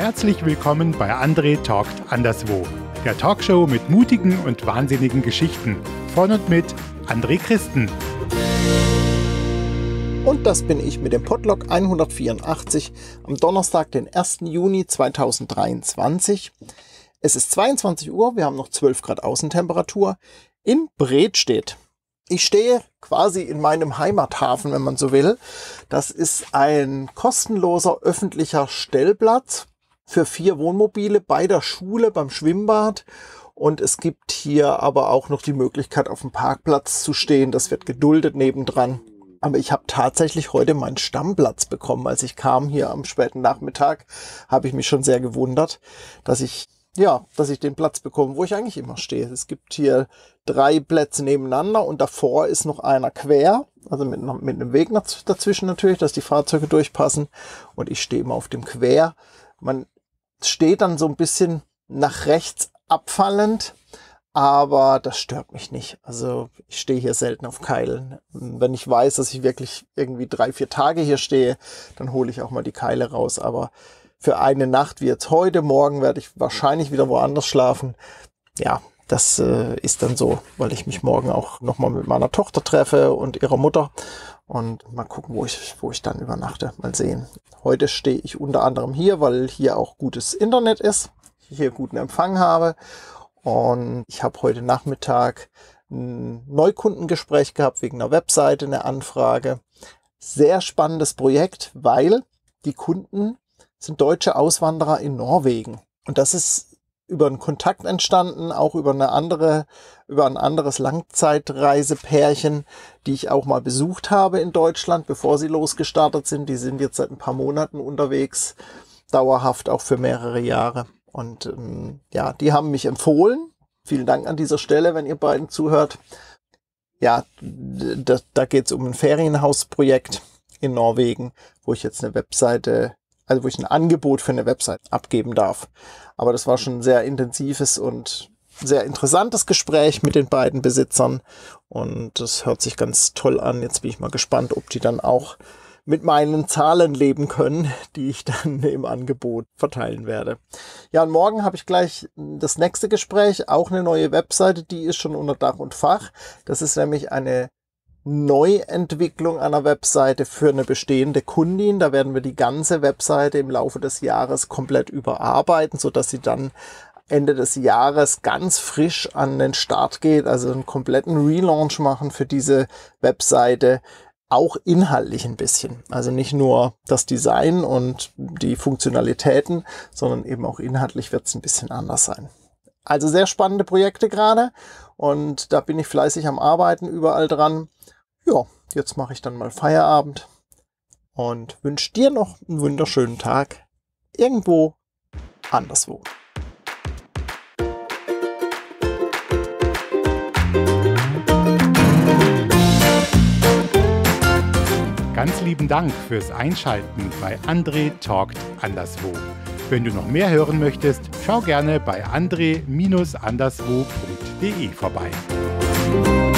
Herzlich willkommen bei André talkt anderswo, der Talkshow mit mutigen und wahnsinnigen Geschichten von und mit André Christen. Und das bin ich mit dem Podlog 184 am Donnerstag, den 1. Juni 2023. Es ist 22 Uhr, wir haben noch 12 Grad Außentemperatur in Bredstedt. Ich stehe quasi in meinem Heimathafen, wenn man so will. Das ist ein kostenloser öffentlicher Stellplatz für 4 Wohnmobile bei der Schule, beim Schwimmbad. Und es gibt hier aber auch noch die Möglichkeit, auf dem Parkplatz zu stehen. Das wird geduldet nebendran. Aber ich habe tatsächlich heute meinen Stammplatz bekommen. Als ich kam hier am späten Nachmittag, habe ich mich schon sehr gewundert, dass ich den Platz bekomme, wo ich eigentlich immer stehe. Es gibt hier 3 Plätze nebeneinander und davor ist noch einer quer, also mit einem Weg dazwischen natürlich, dass die Fahrzeuge durchpassen. Und ich stehe immer auf dem Quer. Man steht dann so ein bisschen nach rechts abfallend, aber das stört mich nicht. Also ich stehe hier selten auf Keilen. Wenn ich weiß, dass ich wirklich irgendwie 3-4 Tage hier stehe, dann hole ich auch mal die Keile raus. Aber für eine Nacht wie jetzt heute, morgen werde ich wahrscheinlich wieder woanders schlafen. Ja, das ist dann so, weil ich mich morgen auch nochmal mit meiner Tochter treffe und ihrer Mutter. Und mal gucken, wo ich dann übernachte. Mal sehen. Heute stehe ich unter anderem hier, weil hier auch gutes Internet ist. Ich hier guten Empfang habe. Und ich habe heute Nachmittag ein Neukundengespräch gehabt wegen einer Webseite, eine Anfrage. Sehr spannendes Projekt, weil die Kunden sind deutsche Auswanderer in Norwegen. Und das ist über einen Kontakt entstanden, auch über ein anderes Langzeitreisepärchen, die ich auch mal besucht habe in Deutschland, bevor sie losgestartet sind. Die sind jetzt seit ein paar Monaten unterwegs, dauerhaft auch für mehrere Jahre. Und die haben mich empfohlen. Vielen Dank an dieser Stelle, wenn ihr beiden zuhört. Ja, da geht es um ein Ferienhausprojekt in Norwegen, wo ich jetzt wo ich ein Angebot für eine Website abgeben darf. Aber das war schon ein sehr intensives und sehr interessantes Gespräch mit den beiden Besitzern. Und das hört sich ganz toll an. Jetzt bin ich mal gespannt, ob die dann auch mit meinen Zahlen leben können, die ich dann im Angebot verteilen werde. Ja, und morgen habe ich gleich das nächste Gespräch, auch eine neue Webseite, die ist schon unter Dach und Fach. Das ist nämlich eine Neuentwicklung einer Webseite für eine bestehende Kundin. Da werden wir die ganze Webseite im Laufe des Jahres komplett überarbeiten, sodass sie dann Ende des Jahres ganz frisch an den Start geht, also einen kompletten Relaunch machen für diese Webseite. Auch inhaltlich ein bisschen. Also nicht nur das Design und die Funktionalitäten, sondern eben auch inhaltlich wird es ein bisschen anders sein. Also sehr spannende Projekte gerade und da bin ich fleißig am Arbeiten, überall dran. Ja, jetzt mache ich dann mal Feierabend und wünsche dir noch einen wunderschönen Tag irgendwo anderswo. Ganz lieben Dank fürs Einschalten bei André talkt anderswo. Wenn du noch mehr hören möchtest, schau gerne bei andre-anderswo.de vorbei.